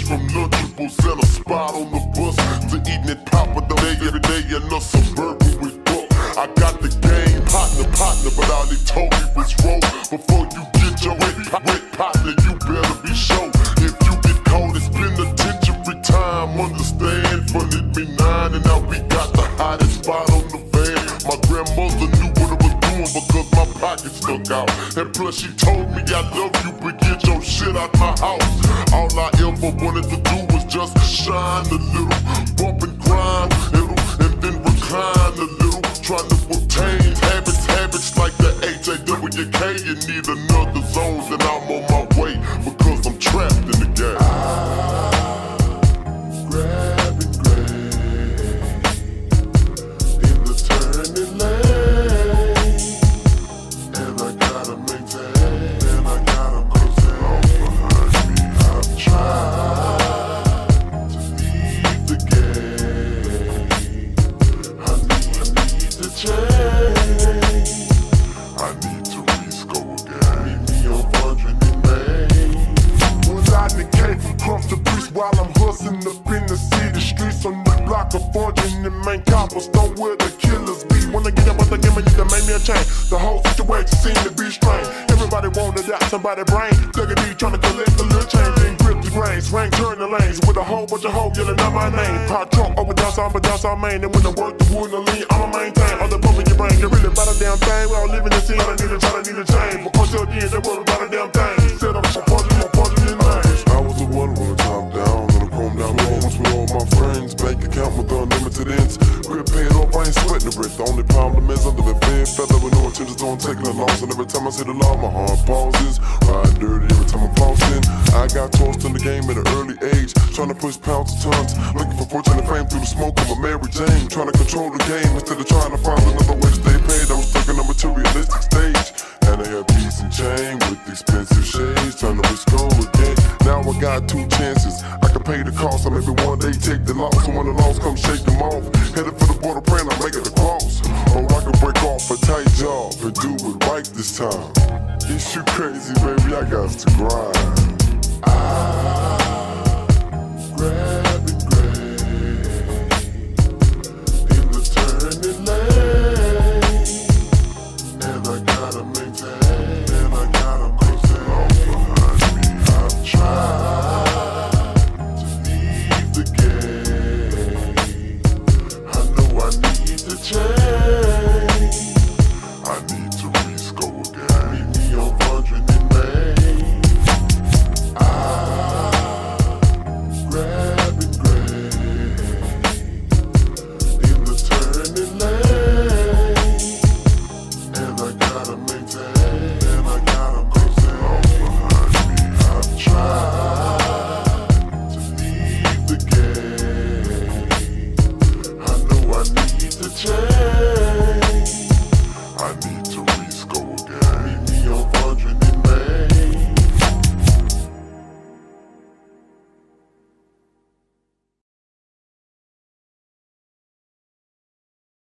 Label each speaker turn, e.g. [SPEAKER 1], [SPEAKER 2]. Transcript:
[SPEAKER 1] from Lunchables and a spot on the bus to eating at Papa Day every day in a Suburban with Buck. I got the game partner, but all he told me was roll. Before you get your wet partner, you better be sure. If you get caught, it's penitentiary time. Understand? Funded me 9 and now we got the hottest spot on the van. My grandmother knew what I was doing because my pocket stuck out. And plus she told me I love you, but get your shit out my house. All I ever wanted to do was just shine a little, bump and grind a little, and then recline a little. Trying to obtain habits like the HAWK. You need another zone, then I'm on my way because I'm trapped in the game. Grab and grab in the turning lane, and I gotta maintain, and I gotta maintain. All behind me, I've tried to leave the game. I need to change. I need to re-score again. Meet me on 100 in May. Was out in the cave from across the breeze while I'm hustling up in the city streets on the block of 400 in main cobblestone where the killers be. When I get up with the game, I need to make me a change. The whole situation seemed to be strange. Everybody wanted out somebody's brain. Dugga D trying to collect a little change, then grip the grains. Rank turn the lanes with a whole bunch of hoes yelling out my name. Pop trunk over down south main. And when I work the wood and lean, I'ma maintain. All the pump in your brain, get really about a damn thing. We all living in sin, I need a change. But until then, they worry about a damn thing. Set up my punches in names. I was the one when the top down, and I calm down low. Once with all my friends, bank account with unlimited ends. Quit paying off, I ain't sweating the rent. The only problem is under the bed, feather with no intentions on taking a loss. And every time I see the law, my heart pauses. Ride dirty every time I'm flossing. I got tossed in the game at an early age, trying to push pounds to tons, looking for fortune and fame through the smoke of a Mary Jane. Trying to control the game instead of trying to find another way to stay paid. I was stuck in a materialistic stage, and I had peace and chain with expensive shades, trying to re-score again. Now I got 2 chances, I can pay the cost, or maybe one day take the loss. And when the loss comes, shake them off. Headed for the border, praying I make it across. Or I can break off a tight job and do it right this time. It's you crazy, baby, I got to grind.